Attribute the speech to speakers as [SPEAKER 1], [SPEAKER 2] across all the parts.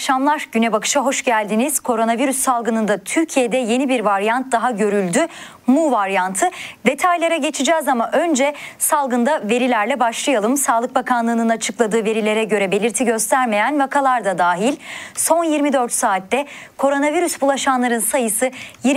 [SPEAKER 1] akşamlar. Güne Bakış'a hoş geldiniz. Koronavirüs salgınında Türkiye'de yeni bir varyant daha görüldü. Mu varyantı. Detaylara geçeceğiz ama önce salgında verilerle başlayalım. Sağlık Bakanlığı'nın açıkladığı verilere göre belirti göstermeyen vakalar da dahil son 24 saatte koronavirüs bulaşanların sayısı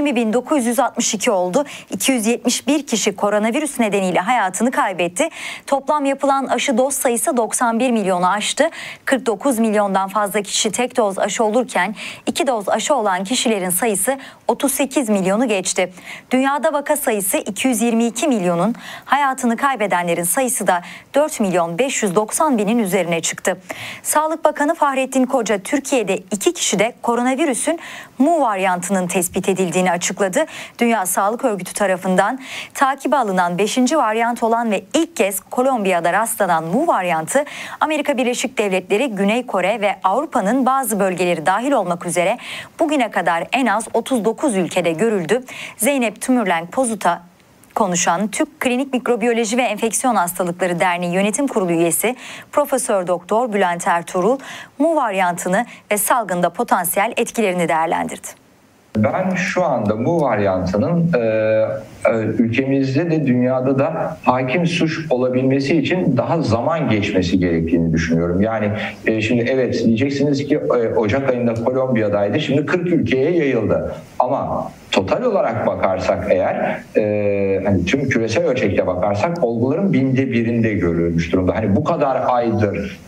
[SPEAKER 1] 20.962 oldu. 271 kişi koronavirüs nedeniyle hayatını kaybetti. Toplam yapılan aşı doz sayısı 91 milyonu aştı. 49 milyondan fazla kişi tek doz aşı olurken 2 doz aşı olan kişilerin sayısı 38 milyonu geçti. Dünyada vaka sayısı 222 milyonun, hayatını kaybedenlerin sayısı da 4 milyon 590 binin üzerine çıktı. Sağlık Bakanı Fahrettin Koca Türkiye'de 2 kişide koronavirüsün Mu varyantının tespit edildiğini açıkladı. Dünya Sağlık Örgütü tarafından takibe alınan 5. varyant olan ve ilk kez Kolombiya'da rastlanan Mu varyantı Amerika Birleşik Devletleri, Güney Kore ve Avrupa'nın bazı bölgeleri dahil olmak üzere bugüne kadar en az 39 ülkede görüldü. Zeynep Tümürlenk Pozut'a konuşan Türk Klinik Mikrobiyoloji ve Enfeksiyon Hastalıkları Derneği Yönetim Kurulu üyesi Profesör Doktor Bülent Ertuğrul, Mu varyantını ve salgında potansiyel etkilerini değerlendirdi.
[SPEAKER 2] Ben şu anda bu varyantının ülkemizde de dünyada da hakim suç olabilmesi için daha zaman geçmesi gerektiğini düşünüyorum. Yani şimdi evet diyeceksiniz ki Ocak ayında Kolombiya'daydı, şimdi 40 ülkeye yayıldı. Ama total olarak bakarsak eğer hani tüm küresel ölçekte bakarsak olguların 1/1000'inde görülmüş durumda. Hani bu kadar aydır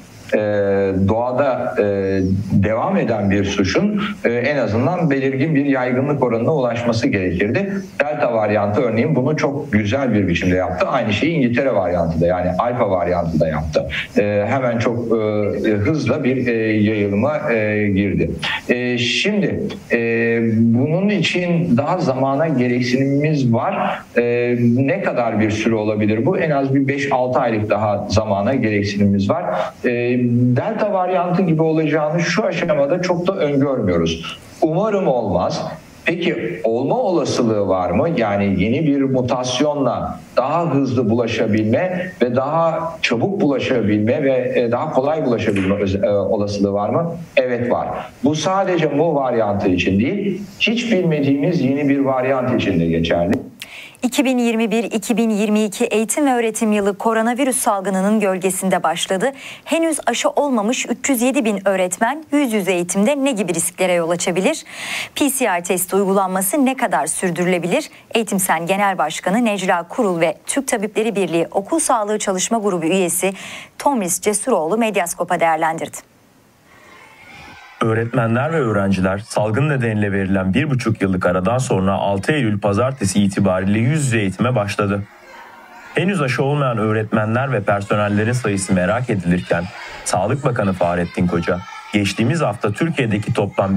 [SPEAKER 2] doğada devam eden bir suçun en azından belirgin bir yaygınlık oranına ulaşması gerekirdi. Delta varyantı örneğin bunu çok güzel bir biçimde yaptı. Aynı şeyi İngiltere varyantı da, yani Alfa varyantı da yaptı. Hemen çok hızla bir yayılıma girdi. Şimdi bunun için daha zamana gereksinimimiz var. Ne kadar bir süre olabilir bu? En az bir 5-6 aylık daha zamana gereksinimimiz var. Delta varyantı gibi olacağını şu aşamada çok da öngörmüyoruz. Umarım olmaz. Peki olma olasılığı var mı? Yani yeni bir mutasyonla daha hızlı bulaşabilme ve daha çabuk bulaşabilme ve daha kolay bulaşabilme olasılığı var mı? Evet var. Bu sadece Mu varyantı için değil, hiç bilmediğimiz yeni bir varyant için de geçerli.
[SPEAKER 1] 2021-2022 eğitim ve öğretim yılı koronavirüs salgınının gölgesinde başladı. Henüz aşı olmamış 307 bin öğretmen yüz yüze eğitimde ne gibi risklere yol açabilir? PCR testi uygulanması ne kadar sürdürülebilir? Eğitim Sen Genel Başkanı Necla Kurul ve Türk Tabipleri Birliği Okul Sağlığı Çalışma Grubu üyesi Tomris Cesuroğlu Medyaskop'a değerlendirdi.
[SPEAKER 3] Öğretmenler ve öğrenciler salgın nedeniyle verilen 1,5 yıllık aradan sonra 6 Eylül pazartesi itibariyle yüz yüze eğitime başladı. Henüz aşı olmayan öğretmenler ve personellerin sayısı merak edilirken Sağlık Bakanı Fahrettin Koca, geçtiğimiz hafta Türkiye'deki toplam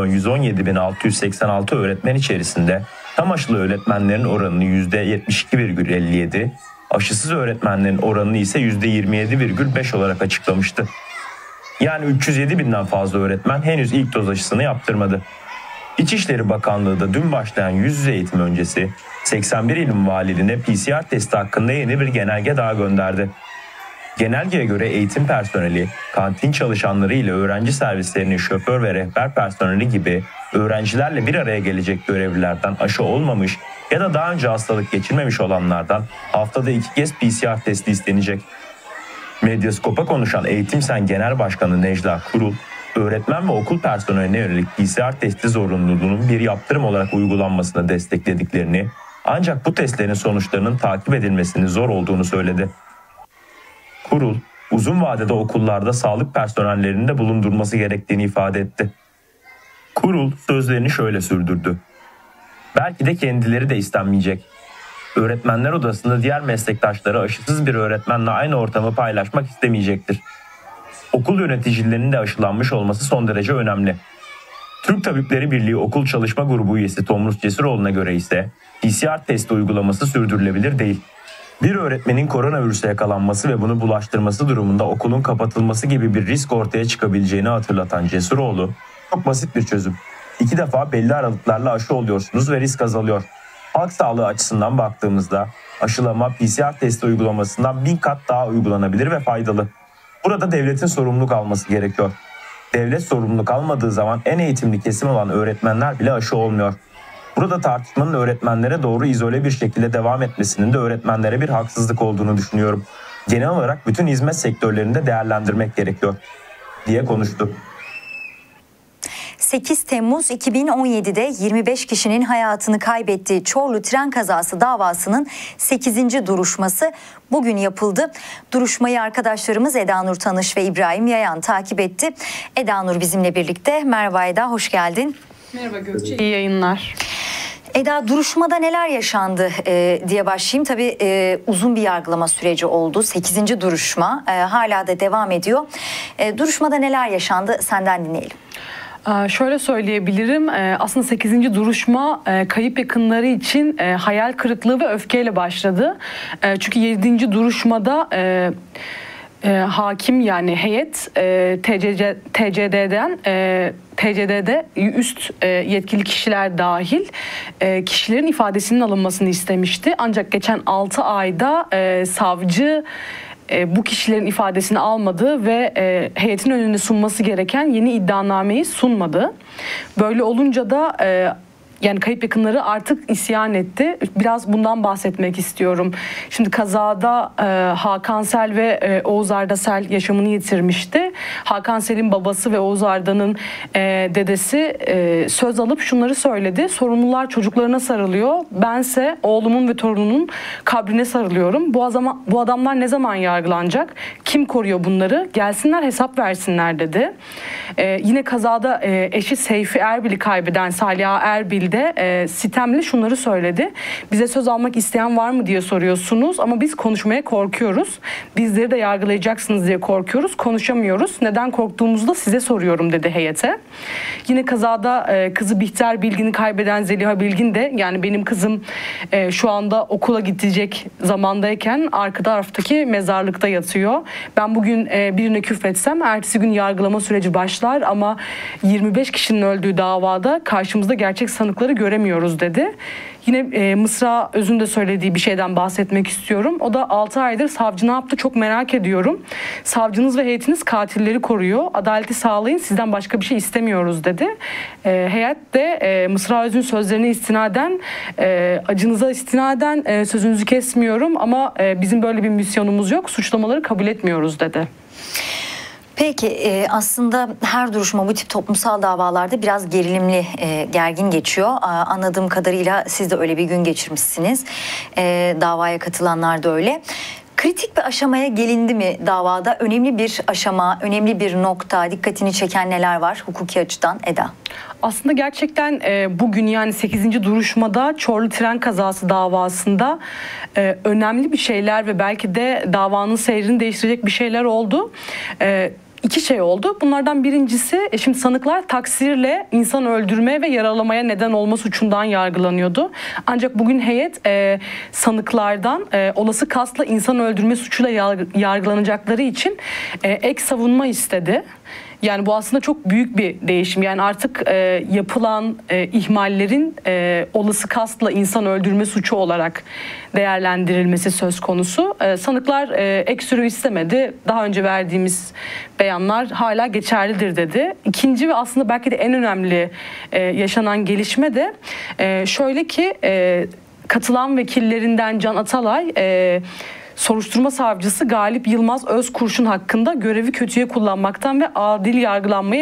[SPEAKER 3] 1.117.686 öğretmen içerisinde tam aşılı öğretmenlerin oranını %72,57, aşısız öğretmenlerin oranını ise %27,5 olarak açıklamıştı. Yani 307 binden fazla öğretmen henüz ilk doz aşısını yaptırmadı. İçişleri Bakanlığı da dün başlayan yüz yüze eğitim öncesi 81 ilin valilerine PCR testi hakkında yeni bir genelge daha gönderdi. Genelgeye göre eğitim personeli, kantin çalışanları ile öğrenci servislerinin şoför ve rehber personeli gibi öğrencilerle bir araya gelecek görevlilerden aşı olmamış ya da daha önce hastalık geçirmemiş olanlardan haftada 2 kez PCR testi istenecek. Medyaskop'a konuşan Eğitim Sen Genel Başkanı Necla Kurul, öğretmen ve okul personeline yönelik PCR testi zorunluluğunun bir yaptırım olarak uygulanmasını desteklediklerini, ancak bu testlerin sonuçlarının takip edilmesinin zor olduğunu söyledi. Kurul, uzun vadede okullarda sağlık personellerinin de bulundurması gerektiğini ifade etti. Kurul sözlerini şöyle sürdürdü. Belki de kendileri de istenmeyecek. Öğretmenler odasında diğer meslektaşları aşısız bir öğretmenle aynı ortamı paylaşmak istemeyecektir. Okul yöneticilerinin de aşılanmış olması son derece önemli. Türk Tabipleri Birliği Okul Çalışma Grubu üyesi Tomris Cesuroğlu'na göre ise PCR testi uygulaması sürdürülebilir değil. Bir öğretmenin koronavirüse yakalanması ve bunu bulaştırması durumunda okulun kapatılması gibi bir risk ortaya çıkabileceğini hatırlatan Cesuroğlu, çok basit bir çözüm. 2 defa belli aralıklarla aşı oluyorsunuz ve risk azalıyor. Halk sağlığı açısından baktığımızda aşılama PCR testi uygulamasından 1000 kat daha uygulanabilir ve faydalı. Burada devletin sorumluluk alması gerekiyor. Devlet sorumluluk almadığı zaman en eğitimli kesim olan öğretmenler bile aşı olmuyor. Burada tartışmanın öğretmenlere doğru izole bir şekilde devam etmesinin de öğretmenlere bir haksızlık olduğunu düşünüyorum. Genel olarak bütün hizmet sektörlerinde değerlendirmek gerekiyor diye konuştu.
[SPEAKER 1] 8 Temmuz 2017'de 25 kişinin hayatını kaybettiği Çorlu tren kazası davasının 8. duruşması bugün yapıldı. Duruşmayı arkadaşlarımız Eda Nur Tanış ve İbrahim Yayan takip etti. Eda Nur bizimle birlikte. Merhaba Eda, hoş geldin.
[SPEAKER 4] Merhaba Gökçe, iyi yayınlar.
[SPEAKER 1] Eda, duruşmada neler yaşandı diye başlayayım. Tabii uzun bir yargılama süreci oldu. 8. duruşma hala da devam ediyor. Duruşmada neler yaşandı senden dinleyelim.
[SPEAKER 4] Şöyle söyleyebilirim, aslında 8. duruşma kayıp yakınları için hayal kırıklığı ve öfkeyle başladı. Çünkü 7. duruşmada hakim, yani heyet TCD'de üst yetkili kişiler dahil kişilerin ifadesinin alınmasını istemişti. Ancak geçen 6 ayda savcı bu kişilerin ifadesini almadı ve heyetin önüne sunması gereken yeni iddianameyi sunmadı. Böyle olunca da yani kayıp yakınları artık isyan etti. Biraz bundan bahsetmek istiyorum. Şimdi kazada Hakan Sel ve Oğuz Arda Sel yaşamını yitirmişti. Hakan Sel'in babası ve Oğuz Arda'nın dedesi söz alıp şunları söyledi. Sorumlular çocuklarına sarılıyor. Bense oğlumun ve torunumun kabrine sarılıyorum. Bu adamlar ne zaman yargılanacak? Kim koruyor bunları? Gelsinler hesap versinler dedi. Yine kazada eşi Seyfi Erbil'i kaybeden Saliha Erbil de sitemli şunları söyledi. Bize söz almak isteyen var mı diye soruyorsunuz ama biz konuşmaya korkuyoruz. Bizleri de yargılayacaksınız diye korkuyoruz. Konuşamıyoruz. Neden korktuğumuzu da size soruyorum dedi heyete. Yine kazada kızı Bihter Bilgin'i kaybeden Zeliha Bilgin de, yani benim kızım şu anda okula gidecek zamandayken arka taraftaki mezarlıkta yatıyor. Ben bugün birine küfretsem ertesi gün yargılama süreci başlar ama 25 kişinin öldüğü davada karşımızda gerçek sanıkları göremiyoruz dedi. Yine Mısra Öz'ün de söylediği bir şeyden bahsetmek istiyorum. O da 6 aydır savcı ne yaptı çok merak ediyorum. Savcınız ve heyetiniz katilleri koruyor. Adaleti sağlayın, sizden başka bir şey istemiyoruz dedi. Heyet de Mısra Öz'ün sözlerine istinaden, acınıza istinaden sözünüzü kesmiyorum ama bizim böyle bir misyonumuz yok. Suçlamaları kabul etmiyoruz dedi.
[SPEAKER 1] Peki aslında her duruşma bu tip toplumsal davalarda biraz gerilimli, gergin geçiyor. Anladığım kadarıyla siz de öyle bir gün geçirmişsiniz. Davaya katılanlar da öyle. Kritik bir aşamaya gelindi mi davada? Önemli bir aşama, önemli bir nokta, dikkatini çeken neler var hukuki açıdan Eda?
[SPEAKER 4] Aslında gerçekten bugün, yani 8. duruşmada Çorlu tren kazası davasında önemli bir şeyler ve belki de davanın seyrini değiştirecek bir şeyler oldu. İki şey oldu. Bunlardan birincisi, şimdi sanıklar taksirle insan öldürme ve yaralamaya neden olma suçundan yargılanıyordu. Ancak bugün heyet sanıklardan olası kasla insan öldürme suçuyla yargılanacakları için ek savunma istedi. Yani bu aslında çok büyük bir değişim. Yani artık yapılan ihmallerin olası kastla insan öldürme suçu olarak değerlendirilmesi söz konusu. Sanıklar ek süre istemedi. Daha önce verdiğimiz beyanlar hala geçerlidir dedi. İkinci ve aslında belki de en önemli yaşanan gelişme de şöyle ki katılan vekillerinden Can Atalay, soruşturma savcısı Galip Yılmaz Özkurşun hakkında görevi kötüye kullanmaktan ve adil yargılanmayı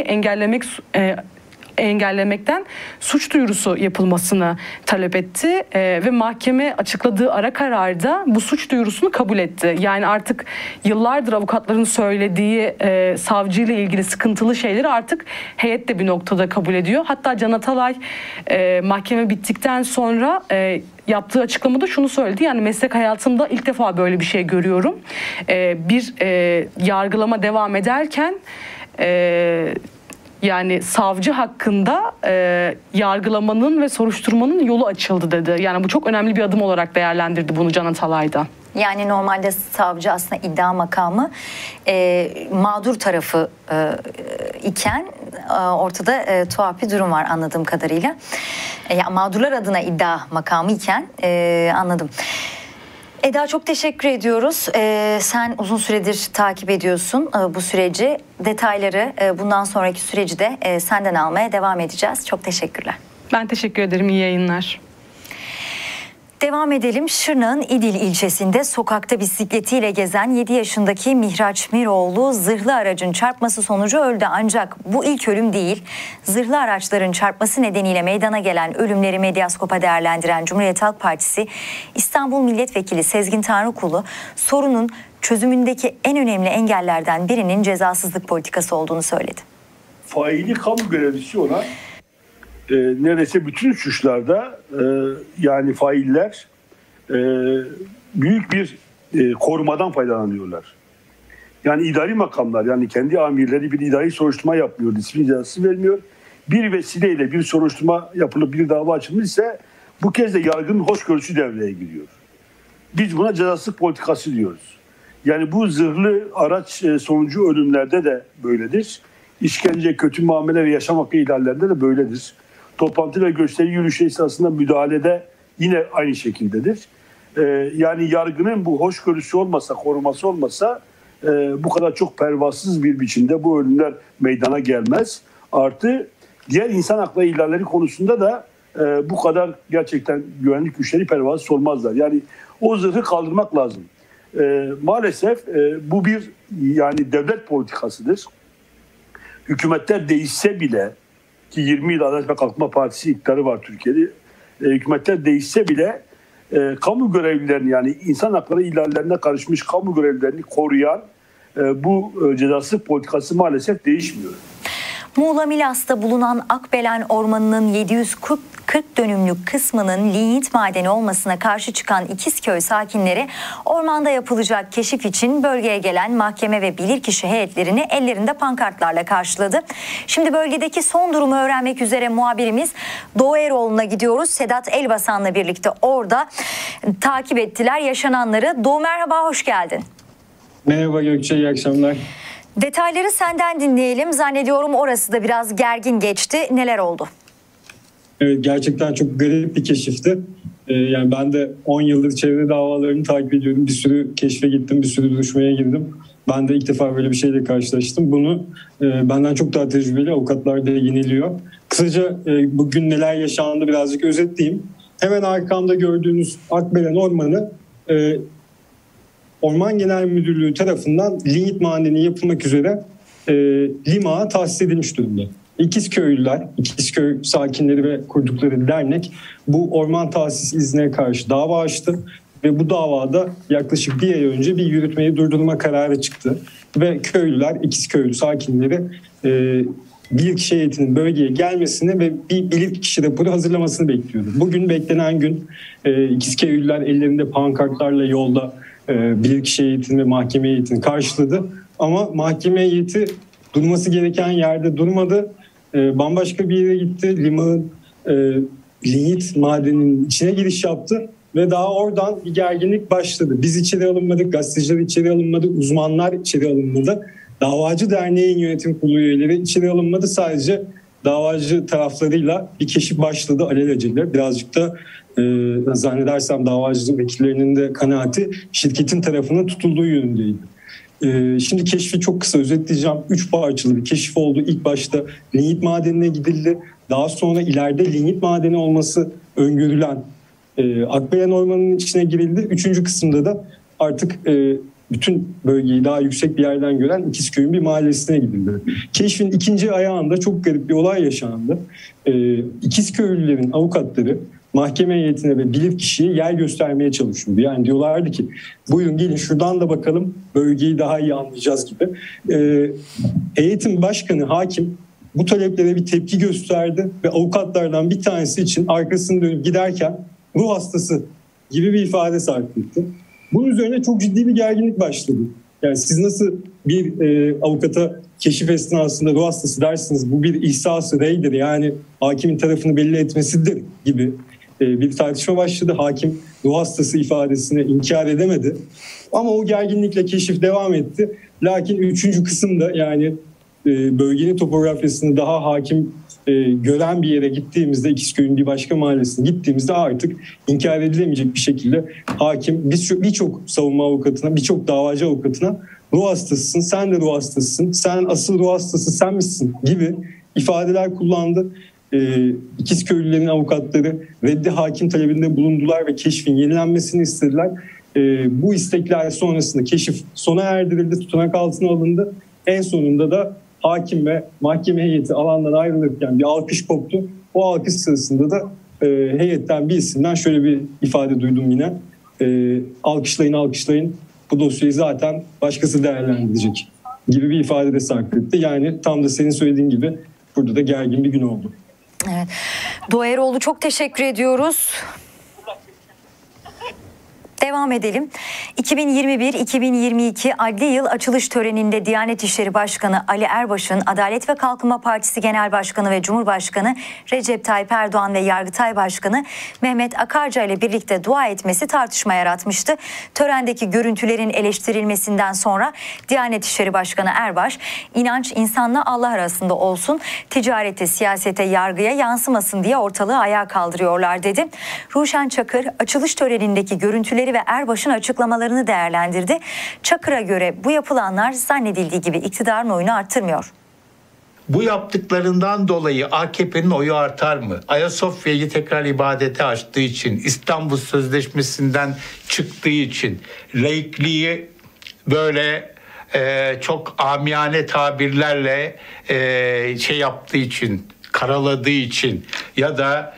[SPEAKER 4] engellemekten suç duyurusu yapılmasını talep etti ve mahkeme açıkladığı ara kararda bu suç duyurusunu kabul etti. Yani artık yıllardır avukatların söylediği savcıyla ilgili sıkıntılı şeyleri artık heyet de bir noktada kabul ediyor. Hatta Can Atalay mahkeme bittikten sonra yaptığı açıklamada şunu söyledi: yani meslek hayatımda ilk defa böyle bir şey görüyorum. Bir yargılama devam ederken yani savcı hakkında yargılamanın ve soruşturmanın yolu açıldı dedi. Yani bu çok önemli bir adım olarak değerlendirdi bunu Can Atalay'da.
[SPEAKER 1] Yani normalde savcı aslında iddia makamı mağdur tarafı iken ortada tuhaf bir durum var anladığım kadarıyla. Ya mağdurlar adına iddia makamı iken anladım. Eda, çok teşekkür ediyoruz. Sen uzun süredir takip ediyorsun bu süreci. Detayları bundan sonraki süreci de senden almaya devam edeceğiz. Çok teşekkürler.
[SPEAKER 4] Ben teşekkür ederim. İyi yayınlar.
[SPEAKER 1] Devam edelim. Şırnak'ın İdil ilçesinde sokakta bisikletiyle gezen 7 yaşındaki Mihraç Miroğlu zırhlı aracın çarpması sonucu öldü. Ancak bu ilk ölüm değil. Zırhlı araçların çarpması nedeniyle meydana gelen ölümleri Medyaskop'a değerlendiren Cumhuriyet Halk Partisi İstanbul Milletvekili Sezgin Tanrıkulu sorunun çözümündeki en önemli engellerden birinin cezasızlık politikası olduğunu söyledi.
[SPEAKER 5] Faili kamu görevlisi olan neredeyse bütün suçlarda yani failler büyük bir korumadan faydalanıyorlar. Yani idari makamlar, yani kendi amirleri bir idari soruşturma yapmıyor, disiplin cezası vermiyor. Bir vesileyle bir soruşturma yapılıp bir dava açılmışsa bu kez de yargının hoşgörüsü devreye giriyor. Biz buna cezasızlık politikası diyoruz. Yani bu zırhlı araç sonucu ölümlerde de böyledir. İşkence, kötü muamele ve yaşam hakkı ihlallerinde de böyledir. Toplantı ve gösteri yürüyüşü esnasında müdahalede yine aynı şekildedir. Yani yargının bu hoşgörüsü olmasa, koruması olmasa bu kadar çok pervasız bir biçimde bu ölümler meydana gelmez. Artı diğer insan hakları ihlalleri konusunda da bu kadar gerçekten güvenlik güçleri pervasız olmazlar. Yani o zırhı kaldırmak lazım. Maalesef bu bir yani devlet politikasıdır. Hükümetler değişse bile, ki 20 yıl Adalet ve Kalkınma Partisi iktidarı var Türkiye'de. Hükümetler değişse bile kamu görevlilerini, yani insan hakları ihlallerine karışmış kamu görevlilerini koruyan bu cezasızlık politikası maalesef değişmiyor.
[SPEAKER 1] Muğla Milas'ta bulunan Akbelen Ormanı'nın 740 dönümlük kısmının lignit madeni olmasına karşı çıkan İkizköy sakinleri ormanda yapılacak keşif için bölgeye gelen mahkeme ve bilirkişi heyetlerini ellerinde pankartlarla karşıladı. Şimdi bölgedeki son durumu öğrenmek üzere muhabirimiz Doğu Eroğlu'na gidiyoruz. Sedat Elbasan'la birlikte orada takip ettiler yaşananları. Doğu, merhaba, hoş geldin.
[SPEAKER 6] Merhaba Gökçe, iyi akşamlar.
[SPEAKER 1] Detayları senden dinleyelim. Zannediyorum orası da biraz gergin geçti. Neler oldu?
[SPEAKER 6] Evet, gerçekten çok garip bir keşifti. Yani ben de 10 yıldır çevre davalarını takip ediyorum. Bir sürü keşfe gittim, bir sürü duruşmaya girdim. Ben de ilk defa böyle bir şeyle karşılaştım. Bunu benden çok daha tecrübeli avukatlar da yeniliyor. Kısaca bugün neler yaşandı birazcık özetleyeyim. Hemen arkamda gördüğünüz Akbelen Ormanı Orman Genel Müdürlüğü tarafından lignit madeni yapılmak üzere limağa tahsis edilmiş durumda. İkizköylüler, İkizköy sakinleri ve kurdukları dernek bu orman tahsis iznine karşı dava açtı ve bu davada yaklaşık bir ay önce bir yürütmeyi durdurma kararı çıktı. Ve köylüler, İkizköylü sakinleri bilirkişi heyetinin bölgeye gelmesini ve bir bilirkişi raporu hazırlamasını bekliyordu. Bugün beklenen gün İkizköylüler ellerinde pankartlarla yolda bilirkişi heyetini ve mahkeme heyetini karşıladı. Ama mahkeme heyeti durması gereken yerde durmadı. Bambaşka bir yere gitti. Limağın lignit madeninin içine giriş yaptı ve daha oradan bir gerginlik başladı. Biz içeri alınmadık, gazeteciler içeri alınmadı, uzmanlar içeri alınmadı. Davacı Derneği'nin yönetim kurulu üyeleri içeri alınmadı. Sadece davacı taraflarıyla bir keşif başladı alelacele. Birazcık da zannedersem davacı vekillerinin de kanaati şirketin tarafının tutulduğu yönündeydi. Şimdi keşfi çok kısa özetleyeceğim. 3 parçalı bir keşif oldu. İlk başta lignit madenine gidildi. Daha sonra ileride lignit madeni olması öngörülen Akbelen Ormanı'nın içine girildi. 3. kısımda da artık bütün bölgeyi daha yüksek bir yerden gören İkizköy'ün bir mahallesine gidildi. Keşfin ikinci ayağında çok garip bir olay yaşandı. İkizköylülerin avukatları mahkeme heyetine ve bilirkişiye yer göstermeye çalışıyordu. Yani diyorlardı ki buyurun gelin şuradan da bakalım, bölgeyi daha iyi anlayacağız gibi. Heyetin başkanı hakim bu taleplere bir tepki gösterdi ve avukatlardan bir tanesi için arkasını dönüp giderken ruh hastası gibi bir ifade sarf etti. Bunun üzerine çok ciddi bir gerginlik başladı. Yani siz nasıl bir avukata keşif esnasında ruh hastası dersiniz, bu bir ihsas-ı reydir, yani hakimin tarafını belli etmesidir gibi bir tartışma başladı. Hakim ruh hastası ifadesini inkar edemedi. Ama o gerginlikle keşif devam etti. Lakin 3. kısımda, yani bölgenin topografyasını daha hakim gören bir yere gittiğimizde, İkizköy'ün bir başka mahallesine gittiğimizde artık inkar edilemeyecek bir şekilde hakim birçok savunma avukatına, birçok davacı avukatına ruh hastasısın, sen de ruh hastasısın, sen asıl ruh hastası sen misin gibi ifadeler kullandı. İkizköylülerin avukatları reddi hakim talebinde bulundular ve keşfin yenilenmesini istediler. Bu istekler sonrasında keşif sona erdirildi, tutanak altına alındı. En sonunda da hakim ve mahkeme heyeti alandan ayrılırken bir alkış koptu. O alkış sırasında da heyetten bir isimden şöyle bir ifade duydum yine. Alkışlayın, bu dosyayı zaten başkası değerlendirecek gibi bir ifade de sarf etti. Yani tam da senin söylediğin gibi burada da gergin bir gün oldu.
[SPEAKER 1] Evet. Doğa Eroğlu, çok teşekkür ediyoruz. Devam edelim. 2021-2022 adli yıl açılış töreninde Diyanet İşleri Başkanı Ali Erbaş'ın Adalet ve Kalkınma Partisi Genel Başkanı ve Cumhurbaşkanı Recep Tayyip Erdoğan ve Yargıtay Başkanı Mehmet Akarca ile birlikte dua etmesi tartışma yaratmıştı. Törendeki görüntülerin eleştirilmesinden sonra Diyanet İşleri Başkanı Erbaş, inanç insanla Allah arasında olsun, ticarete, siyasete, yargıya yansımasın diye ortalığı ayağa kaldırıyorlar dedi. Ruşen Çakır açılış törenindeki görüntüleri ve Erbaş'ın açıklamalarını değerlendirdi. Çakır'a göre bu yapılanlar zannedildiği gibi iktidarın oyunu arttırmıyor.
[SPEAKER 7] Bu yaptıklarından dolayı AKP'nin oyu artar mı? Ayasofya'yı tekrar ibadete açtığı için, İstanbul Sözleşmesi'nden çıktığı için, laikliği böyle çok amiyane tabirlerle yaptığı için, karaladığı için ya da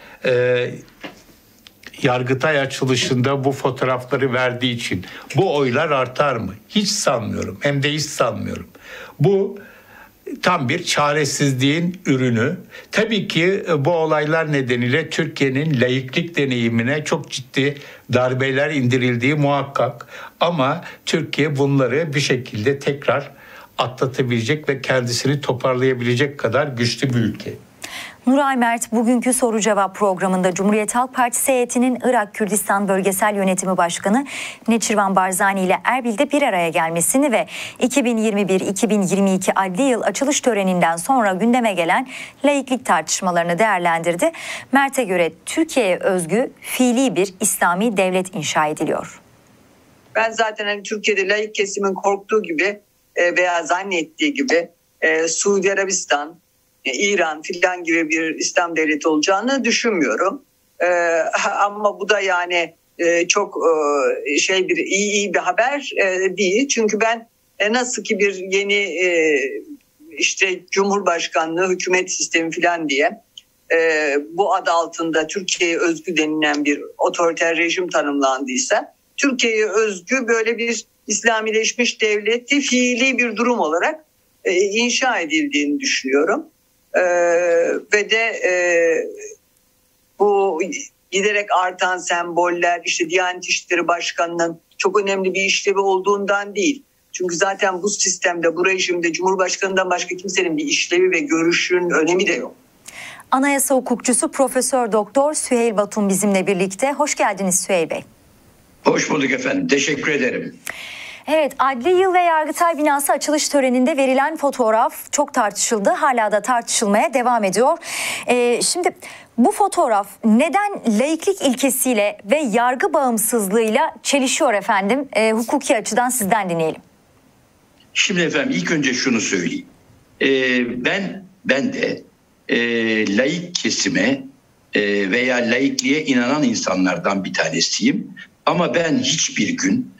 [SPEAKER 7] Yargıtay açılışında bu fotoğrafları verdiği için bu oylar artar mı? Hiç sanmıyorum. Hem de hiç sanmıyorum. Bu tam bir çaresizliğin ürünü. Tabii ki bu olaylar nedeniyle Türkiye'nin laiklik deneyimine çok ciddi darbeler indirildiği muhakkak. Ama Türkiye bunları bir şekilde tekrar atlatabilecek ve kendisini toparlayabilecek kadar güçlü bir ülke.
[SPEAKER 1] Nuray Mert bugünkü soru cevap programında Cumhuriyet Halk Partisi heyetinin Irak Kürdistan Bölgesel Yönetimi Başkanı Neçirvan Barzani ile Erbil'de bir araya gelmesini ve 2021-2022 adli yıl açılış töreninden sonra gündeme gelen laiklik tartışmalarını değerlendirdi. Mert'e göre Türkiye'ye özgü fiili bir İslami devlet inşa ediliyor.
[SPEAKER 8] Ben zaten Türkiye'de laik kesimin korktuğu gibi veya zannettiği gibi Suudi Arabistan, İran filan gibi bir İslam devleti olacağını düşünmüyorum. Ama bu da yani çok iyi bir haber değil. Çünkü ben nasıl ki bir yeni Cumhurbaşkanlığı, hükümet sistemi filan diye bu adı altında Türkiye'ye özgü denilen bir otoriter rejim tanımlandıysa, Türkiye'ye özgü böyle bir İslamileşmiş devleti fiili bir durum olarak inşa edildiğini düşünüyorum. Ve de bu giderek artan semboller Diyanet İşleri Başkanı'nın çok önemli bir işlevi olduğundan değil. Çünkü zaten bu sistemde, bu rejimde Cumhurbaşkanı'ndan başka kimsenin bir işlevi ve görüşünün önemi de yok.
[SPEAKER 1] Anayasa hukukçusu Profesör Doktor Süheyl Batum bizimle birlikte. Hoş geldiniz Süheyl Bey.
[SPEAKER 9] Hoş bulduk efendim. Teşekkür ederim.
[SPEAKER 1] Evet, Adli Yıl ve Yargıtay binası açılış töreninde verilen fotoğraf çok tartışıldı. Hala da tartışılmaya devam ediyor. Şimdi bu fotoğraf neden laiklik ilkesiyle ve yargı bağımsızlığıyla çelişiyor efendim? Hukuki açıdan sizden dinleyelim.
[SPEAKER 9] Şimdi efendim ilk önce şunu söyleyeyim. Ben de laik kesime veya laikliğe inanan insanlardan bir tanesiyim. Ama ben hiçbir gün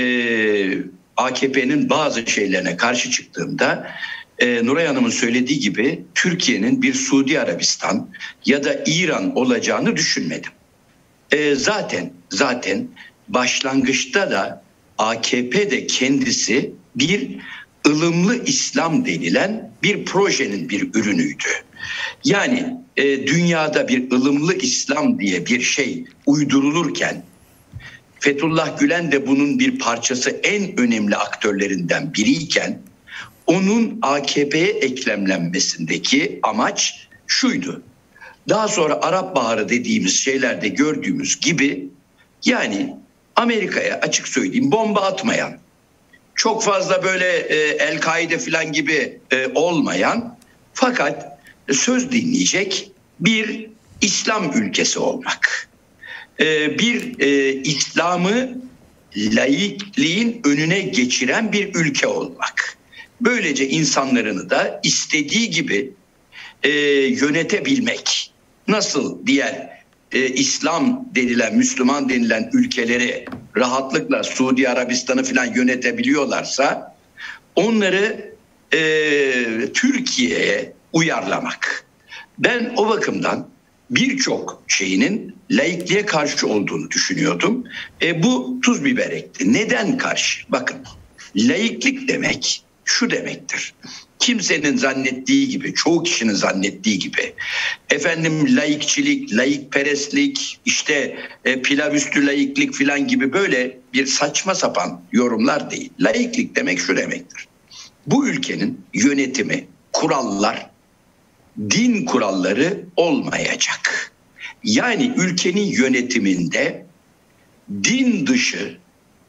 [SPEAKER 9] AKP'nin bazı şeylerine karşı çıktığımda Nuray Hanım'ın söylediği gibi Türkiye'nin bir Suudi Arabistan ya da İran olacağını düşünmedim. Zaten başlangıçta da AKP de kendisi bir ılımlı İslam denilen bir projenin bir ürünüydü. Yani dünyada bir ılımlı İslam diye bir şey uydurulurken Fethullah Gülen de bunun bir parçası, en önemli aktörlerinden biriyken onun AKP'ye eklemlenmesindeki amaç şuydu. Daha sonra Arap Baharı dediğimiz şeylerde gördüğümüz gibi, yani Amerika'ya açık söyleyeyim bomba atmayan, çok fazla böyle El-Kaide falan gibi olmayan, fakat söz dinleyecek bir İslam ülkesi olmak. Bir İslam'ı laikliğin önüne geçiren bir ülke olmak. Böylece insanlarını da istediği gibi yönetebilmek. Nasıl diğer İslam denilen, Müslüman denilen ülkeleri rahatlıkla Suudi Arabistan'ı falan yönetebiliyorlarsa onları Türkiye'ye uyarlamak. Ben o bakımdan birçok şeyinin laikliğe karşı olduğunu düşünüyordum. Bu tuz biber ekti. Neden karşı? Bakın, laiklik demek şu demektir. Kimsenin zannettiği gibi, çoğu kişinin zannettiği gibi efendim laikçilik, laikperestlik, işte pilav üstü laiklik falan gibi böyle bir saçma sapan yorumlar değil. Laiklik demek şu demektir. Bu ülkenin yönetimi, kurallar, din kuralları olmayacak. Yani ülkenin yönetiminde din dışı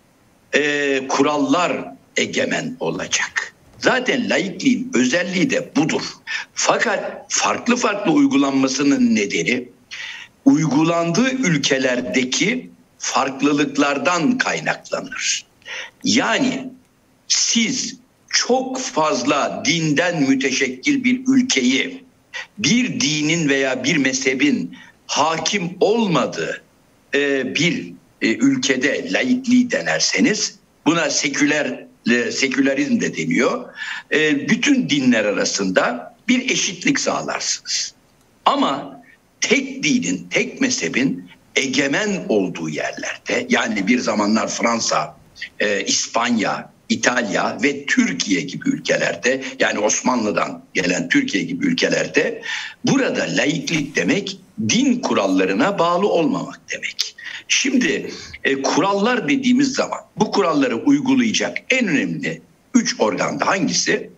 [SPEAKER 9] kurallar egemen olacak. Zaten laikliğin özelliği de budur. Fakat farklı farklı uygulanmasının nedeni uygulandığı ülkelerdeki farklılıklardan kaynaklanır. Yani siz çok fazla dinden müteşekkil bir ülkeyi bir dinin veya bir mezhebin hakim olmadığı bir ülkede laikliği denerseniz, buna sekülerizm de deniyor, bütün dinler arasında bir eşitlik sağlarsınız. Ama tek dinin, tek mezhebin egemen olduğu yerlerde, yani bir zamanlar Fransa, İspanya, İtalya ve Türkiye gibi ülkelerde, yani Osmanlı'dan gelen Türkiye gibi ülkelerde, burada laiklik demek din kurallarına bağlı olmamak demek. Şimdi kurallar dediğimiz zaman bu kuralları uygulayacak en önemli 3 organda hangisi?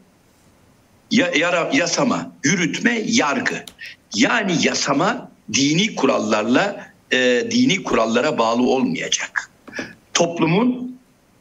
[SPEAKER 9] Yasama, yürütme, yargı. Yani yasama dini kurallara bağlı olmayacak. Toplumun,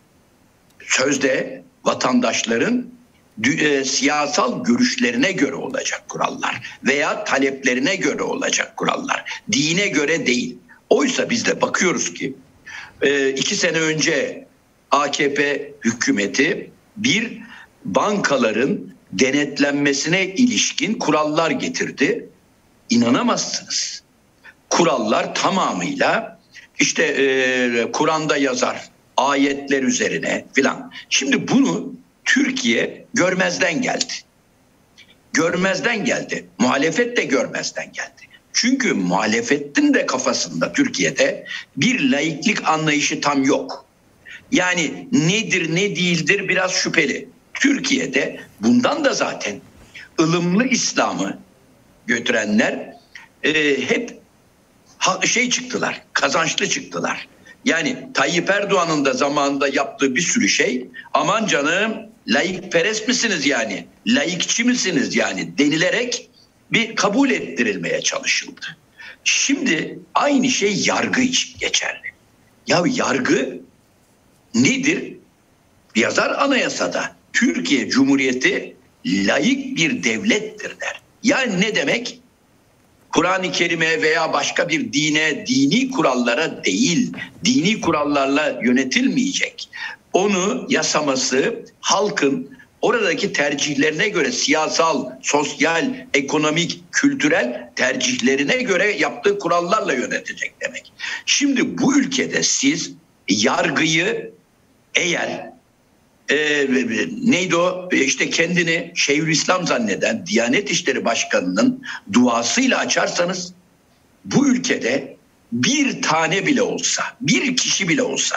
[SPEAKER 9] sözde vatandaşların siyasal görüşlerine göre olacak kurallar veya taleplerine göre olacak kurallar. Dine göre değil. Oysa biz de bakıyoruz ki 2 sene önce AKP hükümeti bir bankaların denetlenmesine ilişkin kurallar getirdi. İnanamazsınız. Kurallar tamamıyla işte Kur'an'da yazar, ayetler üzerine filan. Şimdi bunu Türkiye görmezden geldi. Görmezden geldi. Muhalefet de görmezden geldi. Çünkü muhalefetin de kafasında Türkiye'de bir laiklik anlayışı tam yok. Yani nedir ne değildir biraz şüpheli. Türkiye'de bundan da zaten ılımlı İslam'ı götürenler hep çıktılar, kazançlı çıktılar. Yani Tayyip Erdoğan'ın da zamanında yaptığı bir sürü şey, aman canım laikperest misiniz yani, laikçi misiniz yani denilerek bir kabul ettirilmeye çalışıldı. Şimdi aynı şey yargı için geçerli. Ya yargı nedir? Yazar anayasada Türkiye Cumhuriyeti laik bir devlettir der. Yani ne demek? Kur'an-ı Kerim'e veya başka bir dine, dini kurallara değil, dini kurallarla yönetilmeyecek. Onu yasaması halkın oradaki tercihlerine göre siyasal, sosyal, ekonomik, kültürel tercihlerine göre yaptığı kurallarla yönetecek demek. Şimdi bu ülkede siz yargıyı eğer neydi o işte kendini Şeyhülislam zanneden Diyanet İşleri Başkanı'nın duasıyla açarsanız bu ülkede bir tane bile olsa, bir kişi bile olsa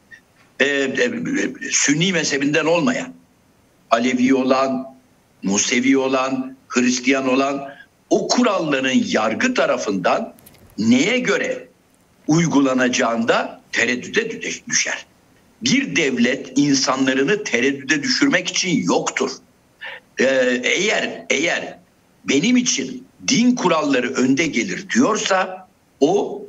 [SPEAKER 9] Sünni mezhebinden olmayan, Alevi olan, Musevi olan, Hristiyan olan o kuralların yargı tarafından neye göre uygulanacağında tereddüde düşer. Bir devlet insanlarını tereddüde düşürmek için yoktur. Eğer benim için din kuralları önde gelir diyorsa o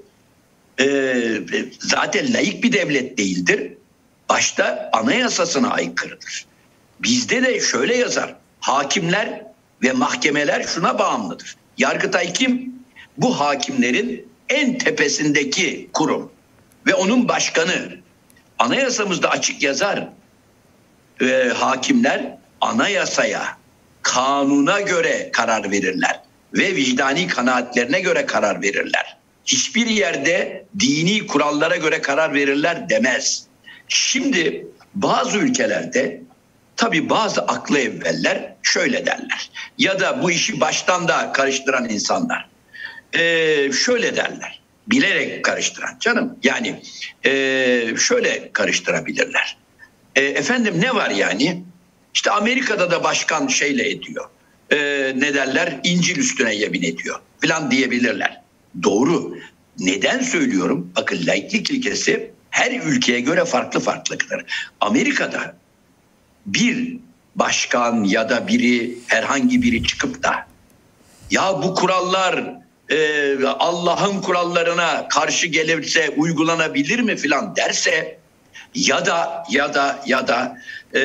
[SPEAKER 9] zaten laik bir devlet değildir. Başta anayasasına aykırıdır. Bizde de şöyle yazar. Hakimler ve mahkemeler şuna bağımlıdır. Yargıtay kim? Bu hakimlerin en tepesindeki kurum ve onun başkanı. Anayasamızda açık yazar. Hakimler anayasaya, kanuna göre karar verirler ve vicdani kanaatlerine göre karar verirler. Hiçbir yerde dini kurallara göre karar verirler demez. Şimdi bazı ülkelerde tabii bazı aklı evveller şöyle derler. Ya da bu işi baştan da karıştıran insanlar şöyle derler. Bilerek karıştıran canım. Yani şöyle karıştırabilirler. Efendim ne var yani? İşte Amerika'da da başkan şeyle ediyor. Ne derler? İncil üstüne yemin ediyor falan diyebilirler. Doğru. Neden söylüyorum? Bakın laiklik ilkesi her ülkeye göre farklı farklıdır. Amerika'da bir başkan ya da biri herhangi biri çıkıp da ya bu kurallar Allah'ın kurallarına karşı gelirse uygulanabilir mi filan derse ya da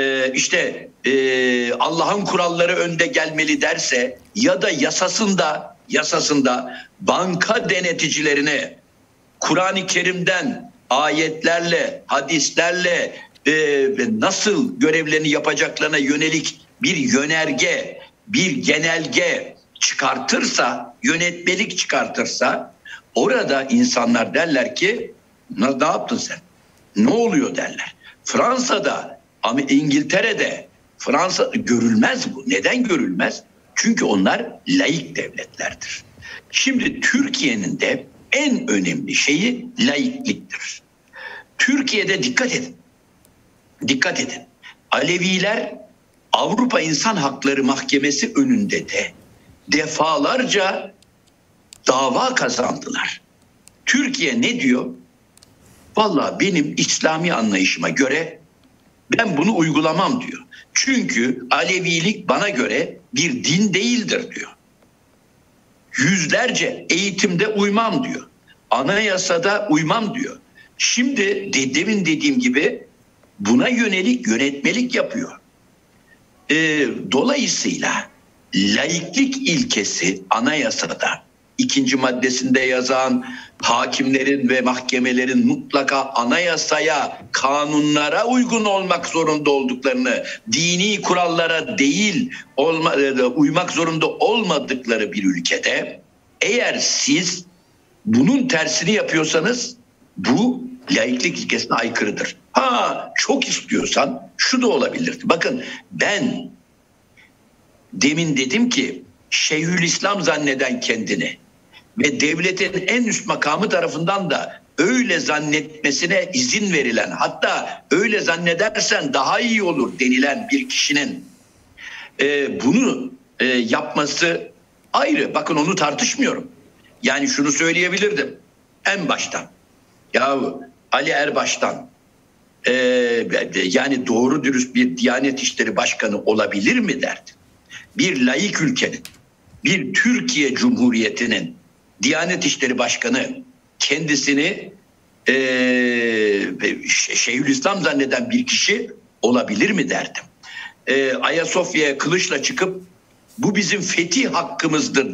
[SPEAKER 9] Allah'ın kuralları önde gelmeli derse ya da yasasında banka deneticilerine Kur'an-ı Kerim'den ayetlerle, hadislerle nasıl görevlerini yapacaklarına yönelik bir yönerge, bir genelge çıkartırsa, yönetmelik çıkartırsa orada insanlar derler ki ne yaptın sen? Ne oluyor derler. Fransa'da, İngiltere'de, Fransa görülmez bu. Neden görülmez? Çünkü onlar laik devletlerdir. Şimdi Türkiye'nin de en önemli şeyi laikliktir. Türkiye'de dikkat edin. Aleviler Avrupa İnsan Hakları Mahkemesi önünde de defalarca dava kazandılar. Türkiye ne diyor? Vallahi benim İslami anlayışıma göre ben bunu uygulamam diyor. Çünkü Alevilik bana göre bir din değildir diyor. Yüzlerce eğitimde uymam diyor. Anayasada uymam diyor. Şimdi demin dediğim gibi buna yönelik yönetmelik yapıyor. Dolayısıyla laiklik ilkesi anayasada 2. maddesinde yazan hakimlerin ve mahkemelerin mutlaka anayasaya, kanunlara uygun olmak zorunda olduklarını, dini kurallara değil uymak zorunda olmadıkları bir ülkede eğer siz bunun tersini yapıyorsanız bu laiklik ilkesine aykırıdır. Çok istiyorsan şu da olabilir. Bakın ben demin dedim ki Şeyhülislam zanneden kendini ve devletin en üst makamı tarafından da öyle zannetmesine izin verilen, hatta öyle zannedersen daha iyi olur denilen bir kişinin bunu yapması ayrı. Bakın onu tartışmıyorum. Yani şunu söyleyebilirdim en baştan. Yahu Ali Erbaş'tan yani doğru dürüst bir Diyanet İşleri Başkanı olabilir mi derdim. Bir laik ülkenin, bir Türkiye Cumhuriyeti'nin Diyanet İşleri Başkanı kendisini Şeyhülislam zanneden bir kişi olabilir mi derdim. Ayasofya'ya kılıçla çıkıp bu bizim fetih hakkımızdır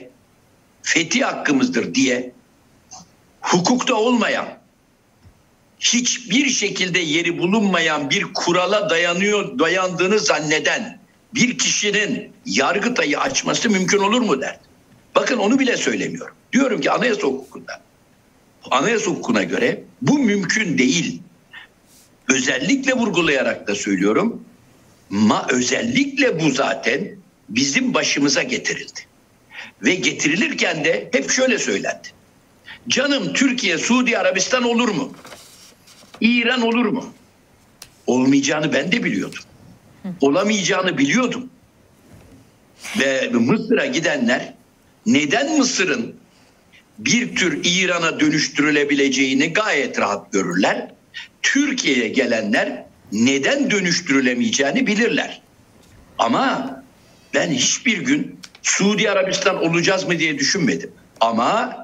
[SPEAKER 9] diye hukukta olmayan, hiçbir şekilde yeri bulunmayan bir kurala dayandığını zanneden bir kişinin Yargıtay'ı açması mümkün olur mu derdim. Bakın onu bile söylemiyorum. Diyorum ki anayasa hukukuna göre bu mümkün değil. Özellikle vurgulayarak da söylüyorum. Özellikle bu zaten bizim başımıza getirildi. Ve getirilirken de hep şöyle söylendi. Canım Türkiye, Suudi Arabistan olur mu? İran olur mu? Olmayacağını ben de biliyordum. Olamayacağını biliyordum. Ve Mısır'a gidenler neden Mısır'ın bir tür İran'a dönüştürülebileceğini gayet rahat görürler. Türkiye'ye gelenler neden dönüştürülemeyeceğini bilirler. Ama ben hiçbir gün Suudi Arabistan olacağız mı diye düşünmedim. Ama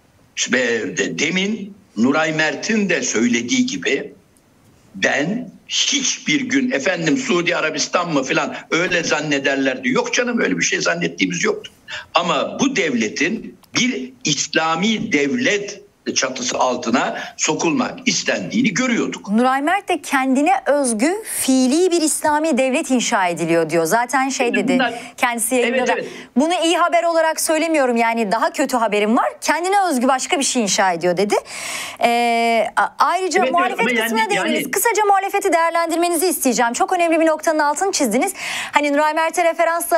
[SPEAKER 9] demin Nuray Mert'in de söylediği gibi ben hiçbir gün efendim Suudi Arabistan mı falan öyle zannederlerdi. Yok canım, öyle bir şey zannettiğimiz yoktu. Ama bu devletin bir İslami devlet çatısı altına sokulmak istendiğini görüyorduk.
[SPEAKER 1] Nuray Mert de kendine özgü fiili bir İslami devlet inşa ediliyor diyor. Zaten dedi kendisi yayında da. Bunu iyi haber olarak söylemiyorum, yani daha kötü haberim var. Kendine özgü başka bir şey inşa ediyor dedi. Ayrıca muhalefet kısmına değindiniz. Kısaca muhalefeti değerlendirmenizi isteyeceğim. Çok önemli bir noktanın altını çizdiniz. Hani Nuray Mert'e referansla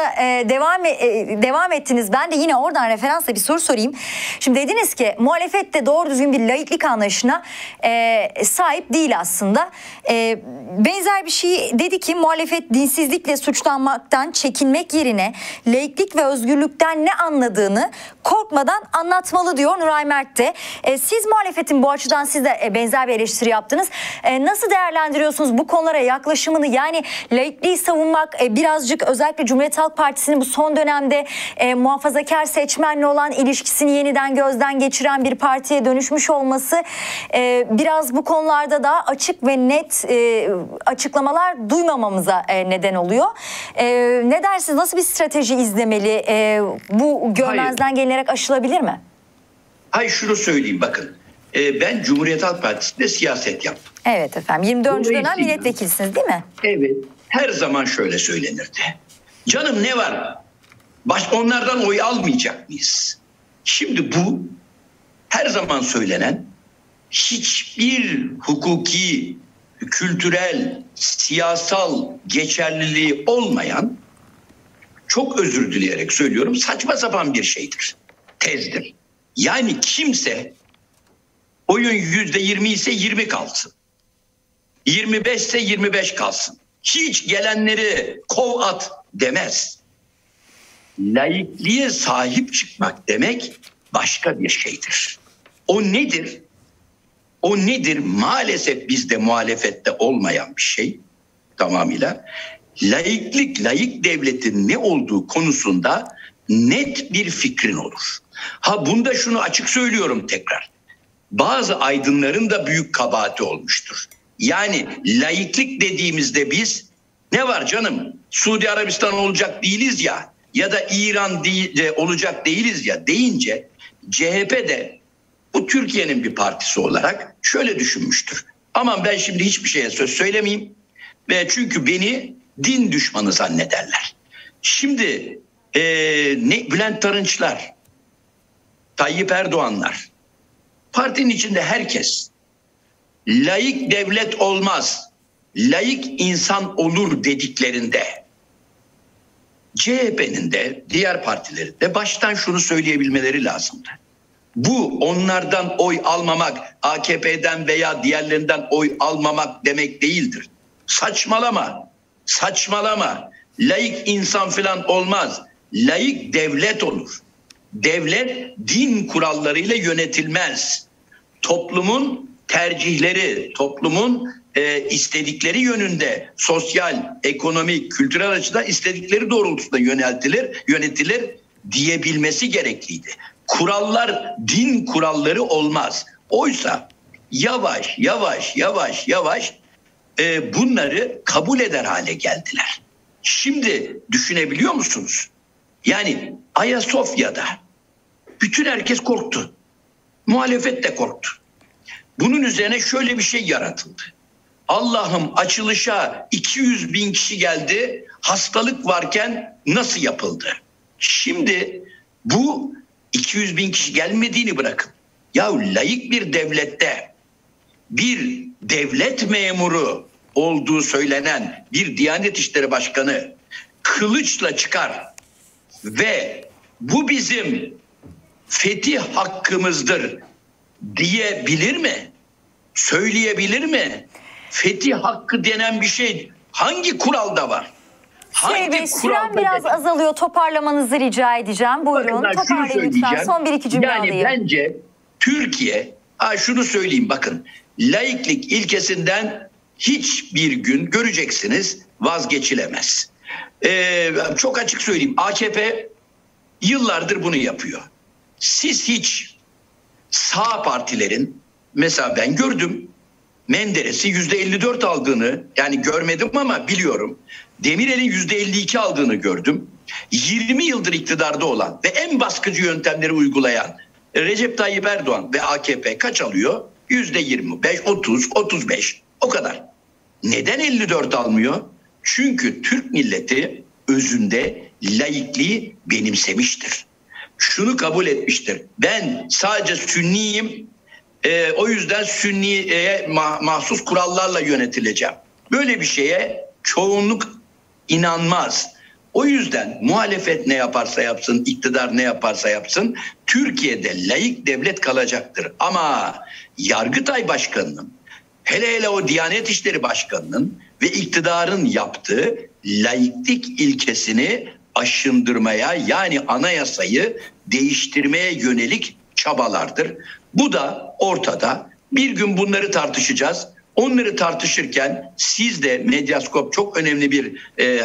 [SPEAKER 1] devam ettiniz. Ben de yine oradan referansla bir soru sorayım. Şimdi dediniz ki muhalefet de doğru düzgün bir laiklik anlayışına sahip değil aslında. Benzer bir şey dedi ki muhalefet dinsizlikle suçlanmaktan çekinmek yerine laiklik ve özgürlükten ne anladığını korkmadan anlatmalı diyor Nuray Mert de. Siz muhalefetin bu açıdan siz de benzer bir eleştiri yaptınız. Nasıl değerlendiriyorsunuz bu konulara yaklaşımını? Yani laikliği savunmak birazcık özellikle Cumhuriyet Halk Partisi'nin bu son dönemde muhafazakar seçmenle olan ilişkisini yeniden gözden geçiren bir partiye dönüşmüş olması biraz bu konularda daha açık ve net açıklamalar duymamamıza neden oluyor. Ne dersiniz? Nasıl bir strateji izlemeli? Bu görmezden gelinerek aşılabilir mi?
[SPEAKER 9] Hayır, şunu söyleyeyim bakın. Ben Cumhuriyet Halk Partisi'nde siyaset yaptım.
[SPEAKER 1] Evet efendim. 24. dönem milletvekilisiniz değil mi?
[SPEAKER 9] Evet. Her zaman şöyle söylenirdi. Canım ne var? Onlardan oy almayacak mıyız? Şimdi bu her zaman söylenen, hiçbir hukuki, kültürel, siyasal geçerliliği olmayan, çok özür dileyerek söylüyorum, saçma sapan bir şeydir, tezdir. Yani kimse oyun %20 ise 20 kalsın, 25 ise 25 kalsın, hiç gelenleri kov at demez. Laikliğe sahip çıkmak demek başka bir şeydir. O nedir? O nedir? Maalesef bizde muhalefette olmayan bir şey tamamıyla. Laiklik, laik devletin ne olduğu konusunda net bir fikrin olur. Bunda şunu açık söylüyorum tekrar. Bazı aydınların da büyük kabahati olmuştur. Yani laiklik dediğimizde biz ne var canım? Suudi Arabistan olacak değiliz ya da İran olacak değiliz ya deyince CHP de bu Türkiye'nin bir partisi olarak şöyle düşünmüştür. Aman ben şimdi hiçbir şeye söz söylemeyeyim. Çünkü beni din düşmanı zannederler. Şimdi Bülent Tarınçlar, Tayyip Erdoğanlar, partinin içinde herkes laik devlet olmaz, laik insan olur dediklerinde CHP'nin de diğer partilerin de baştan şunu söyleyebilmeleri lazımdı. Bu onlardan oy almamak, AKP'den veya diğerlerinden oy almamak demek değildir. Saçmalama, saçmalama. Laik insan falan olmaz. Laik devlet olur. Devlet din kurallarıyla yönetilmez. Toplumun tercihleri, toplumun istedikleri yönünde sosyal, ekonomik, kültürel açıdan istedikleri doğrultusunda yönetilir diyebilmesi gerekliydi. Kurallar din kuralları olmaz. Oysa yavaş bunları kabul eder hale geldiler. Şimdi düşünebiliyor musunuz? Yani Ayasofya'da bütün herkes korktu. Muhalefet de korktu. Bunun üzerine şöyle bir şey yaratıldı. Allah'ım açılışa 200 bin kişi geldi. Hastalık varken nasıl yapıldı? Şimdi bu 200 bin kişi gelmediğini bırakın. Ya laik bir devlette bir devlet memuru olduğu söylenen bir Diyanet İşleri Başkanı kılıçla çıkar ve bu bizim fetih hakkımızdır diyebilir mi? Söyleyebilir mi? Fetih hakkı denen bir şey hangi kuralda var?
[SPEAKER 1] Süren biraz azalıyor. Toparlamanızı rica edeceğim. Buyurun toparlayın lütfen. Son bir iki cümle alayım.
[SPEAKER 9] Yani bence Türkiye, şunu söyleyeyim bakın. Laiklik ilkesinden hiçbir gün göreceksiniz vazgeçilemez. Çok açık söyleyeyim. AKP yıllardır bunu yapıyor. Siz hiç sağ partilerin, mesela ben gördüm, Menderes'i %54 aldığını, yani görmedim ama biliyorum. Demirel'in %52 aldığını gördüm. 20 yıldır iktidarda olan ve en baskıcı yöntemleri uygulayan Recep Tayyip Erdoğan ve AKP kaç alıyor? %25, 30, 35, o kadar. Neden 54 almıyor? Çünkü Türk milleti özünde laikliği benimsemiştir. Şunu kabul etmiştir: ben sadece Sünniyim, o yüzden Sünniye mahsus kurallarla yönetileceğim. Böyle bir şeye çoğunluk inanmaz. O yüzden muhalefet ne yaparsa yapsın, iktidar ne yaparsa yapsın, Türkiye'de laik devlet kalacaktır. Ama Yargıtay Başkanı'nın, hele o Diyanet İşleri Başkanı'nın ve iktidarın yaptığı laiklik ilkesini aşındırmaya, yani anayasayı değiştirmeye yönelik çabalardır. Bu da ortada. Bir gün bunları tartışacağız. Onları tartışırken siz de Medyaskop çok önemli bir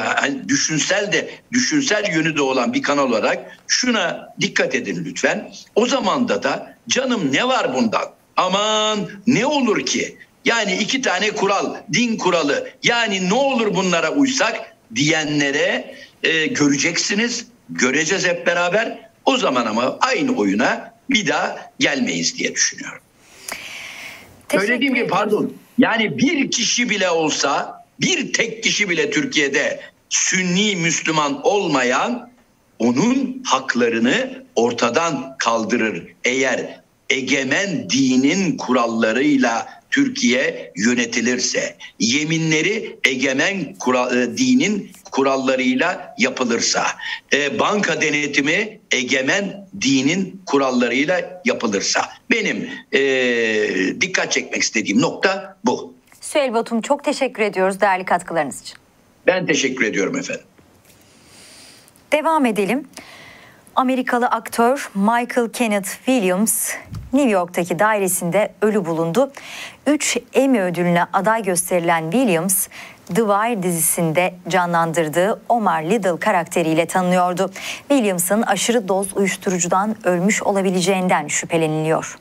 [SPEAKER 9] düşünsel yönü de olan bir kanal olarak şuna dikkat edin lütfen. O zamanda da canım ne var bundan? Aman ne olur ki? Yani 2 tane kural, din kuralı, yani ne olur bunlara uysak diyenlere göreceksiniz, göreceğiz hep beraber. O zaman ama aynı oyuna bir daha gelmeyiz diye düşünüyorum. Söylediğim gibi pardon. Yani bir kişi bile olsa, bir tek kişi bile Türkiye'de Sünni Müslüman olmayan onun haklarını ortadan kaldırır. Eğer egemen dinin kurallarıyla Türkiye yönetilirse, yeminleri egemen dinin kurallarıyla yapılırsa, banka denetimi egemen dinin kurallarıyla yapılırsa, benim dikkat çekmek istediğim nokta bu.
[SPEAKER 1] Süheyl Batum, çok teşekkür ediyoruz değerli katkılarınız için.
[SPEAKER 9] Ben teşekkür ediyorum efendim.
[SPEAKER 1] Devam edelim. Amerikalı aktör Michael Kenneth Williams New York'taki dairesinde ölü bulundu. 3 Emmy ödülüne aday gösterilen Williams, The Wire dizisinde canlandırdığı Omar Little karakteriyle tanınıyordu. Williams'ın aşırı doz uyuşturucudan ölmüş olabileceğinden şüpheleniliyor.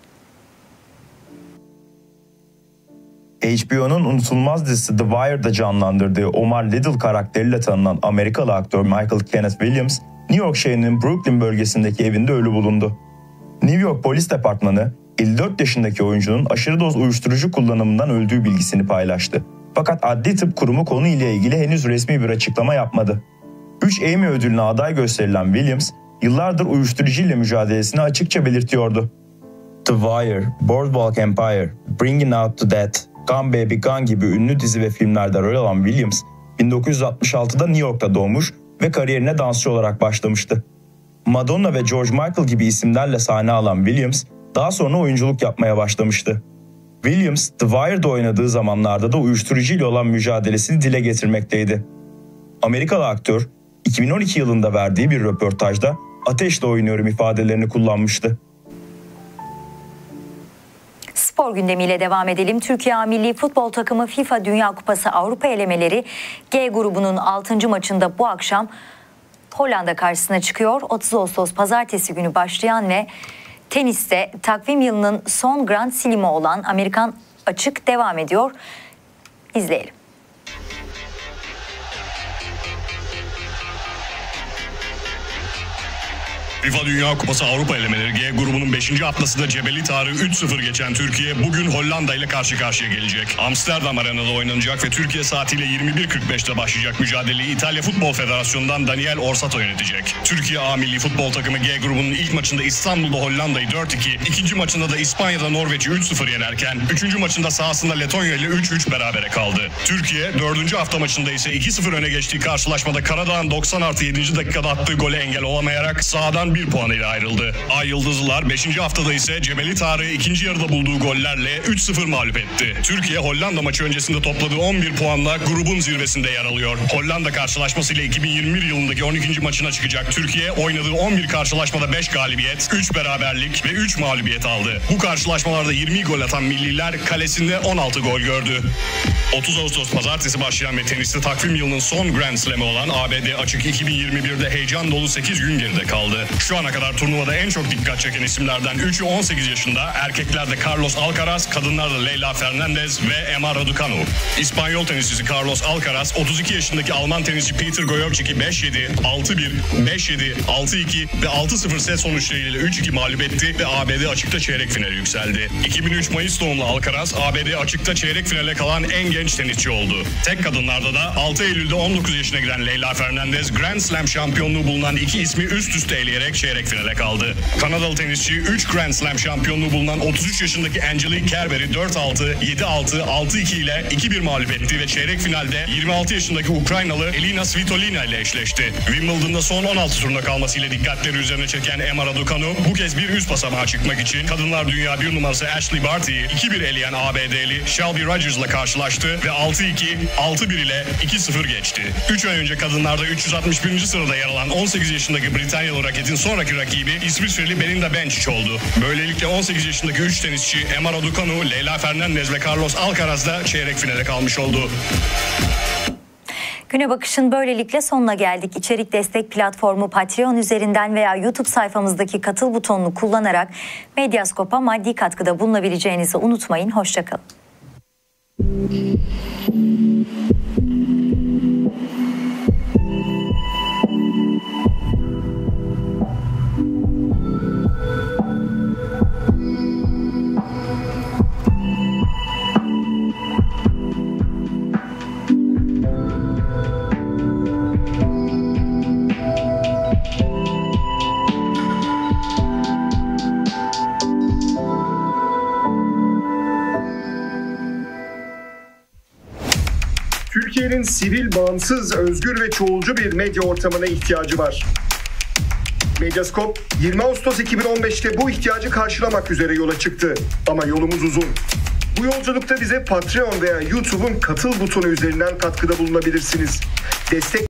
[SPEAKER 3] HBO'nun unutulmaz dizisi The Wire'da canlandırdığı Omar Little karakteriyle tanınan Amerikalı aktör Michael Kenneth Williams, New York şehrinin Brooklyn bölgesindeki evinde ölü bulundu. New York Polis Departmanı 54 yaşındaki oyuncunun aşırı doz uyuşturucu kullanımından öldüğü bilgisini paylaştı. Fakat Adli Tıp Kurumu konuyla ilgili henüz resmi bir açıklama yapmadı. 3 Emmy ödülüne aday gösterilen Williams, yıllardır uyuşturucuyla mücadelesini açıkça belirtiyordu. The Wire, Boardwalk Empire, Bringing Out the Dead, Gone Baby Gone gibi ünlü dizi ve filmlerde rol alan Williams, 1966'da New York'ta doğmuş ve kariyerine dansçı olarak başlamıştı. Madonna ve George Michael gibi isimlerle sahne alan Williams, daha sonra oyunculuk yapmaya başlamıştı. Williams, The Wire'da oynadığı zamanlarda da uyuşturucuyla olan mücadelesini dile getirmekteydi. Amerikalı aktör, 2012 yılında verdiği bir röportajda "ateşle oynuyorum" ifadelerini kullanmıştı.
[SPEAKER 1] Spor gündemiyle devam edelim. Türkiye milli futbol takımı FIFA Dünya Kupası Avrupa elemeleri G grubunun 6. maçında bu akşam Hollanda karşısına çıkıyor. 30 Ağustos pazartesi günü başlayan ve teniste takvim yılının son Grand Slam'i olan Amerikan Açık devam ediyor. İzleyelim.
[SPEAKER 10] FIFA Dünya Kupası Avrupa elemeleri G grubunun 5. haftasında Cebeli Tarık'ı 3-0 geçen Türkiye bugün Hollanda ile karşı karşıya gelecek. Amsterdam Arena'da oynanacak ve Türkiye saatiyle 21.45'te başlayacak mücadeleyi İtalya Futbol Federasyonu'ndan Daniel Orsato yönetecek. Türkiye A milli futbol takımı G grubunun ilk maçında İstanbul'da Hollanda'yı 4-2, ikinci maçında da İspanya'da Norveç'i 3-0 yenerken 3. maçında sahasında Letonya ile 3-3 berabere kaldı. Türkiye 4. hafta maçında ise 2-0 öne geçtiği karşılaşmada Karadağ'ın 90+7. dakikada attığı gole engel olamayarak sahadan 1 puan ile ayrıldı. Ay Yıldızlılar 5. haftada ise Cebeli Tarık'ı ikinci yarıda bulduğu gollerle 3-0 mağlup etti. Türkiye Hollanda maçı öncesinde topladığı 11 puanla grubun zirvesinde yer alıyor. Hollanda karşılaşmasıyla 2021 yılındaki 12. maçına çıkacak Türkiye oynadığı 11 karşılaşmada 5 galibiyet, 3 beraberlik ve 3 mağlubiyet aldı. Bu karşılaşmalarda 20 gol atan milliler kalesinde 16 gol gördü. 30 Ağustos pazartesi başlayan ve teniste takvim yılının son Grand Slam'i olan ABD Açık 2021'de heyecan dolu 8 gün geride kaldı. Şu ana kadar turnuvada en çok dikkat çeken isimlerden 3'ü 18 yaşında. Erkeklerde Carlos Alcaraz, kadınlarda Leyla Fernandez ve Emma Raducanu. İspanyol tenisçisi Carlos Alcaraz 32 yaşındaki Alman tenisçi Peter Gojowski'yi 5-7, 6-1, 5-7, 6-2 ve 6-0 set sonuçlarıyla 3-2 mağlup etti ve ABD açıkta çeyrek finale yükseldi. 2003 Mayıs doğumlu Alcaraz, ABD açıkta çeyrek finale kalan en genç tenisçi oldu. Tek kadınlarda da 6 Eylül'de 19 yaşına giren Leyla Fernandez, Grand Slam şampiyonluğu bulunan iki ismi üst üste eleyerek çeyrek finale kaldı. Kanadalı tenisçi 3 Grand Slam şampiyonluğu bulunan 33 yaşındaki Angelique Kerber'i 4-6, 7-6, 6-2 ile 2-1 mağlup etti ve çeyrek finalde 26 yaşındaki Ukraynalı Elina Svitolina ile eşleşti. Wimbledon'da son 16 turuna kalmasıyla dikkatleri üzerine çeken Emma Raducanu bu kez bir üst basamağa çıkmak için kadınlar dünya 1 numarası Ashley Barty'yi 2-1 eleyen ABD'li Shelby Rogers'la karşılaştı ve 6-2, 6-1 ile 2-0 geçti. 3 ay önce kadınlarda 361. sırada yer alan 18 yaşındaki Britanyalı raketin sonraki rakibi İsviçreli Belinda Bencic oldu. Böylelikle 18 yaşındaki 3 tenisçi Emma Raducanu, Leyla Fernandez ve Carlos Alcaraz da çeyrek finale kalmış oldu.
[SPEAKER 1] Güne Bakış'ın böylelikle sonuna geldik. İçerik destek platformu Patreon üzerinden veya YouTube sayfamızdaki katıl butonunu kullanarak Medyascope'a maddi katkıda bulunabileceğinizi unutmayın. Hoşçakalın.
[SPEAKER 11] Türkiye'nin sivil, bağımsız, özgür ve çoğulcu bir medya ortamına ihtiyacı var. Medyascope 20 Ağustos 2015'te bu ihtiyacı karşılamak üzere yola çıktı. Ama yolumuz uzun. Bu yolculukta bize Patreon veya YouTube'un katıl butonu üzerinden katkıda bulunabilirsiniz. Destek